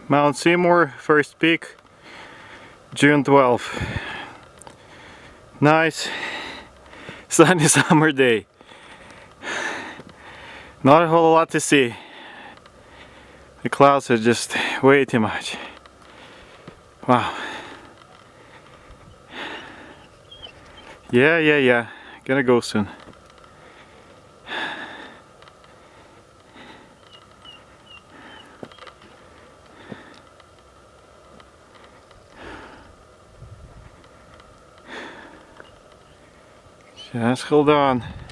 Mount Seymour, first peak, June 12th. Nice sunny summer day. Not a whole lot to see. The clouds are just way too much. Wow. Yeah. Gonna go soon. Just hold on.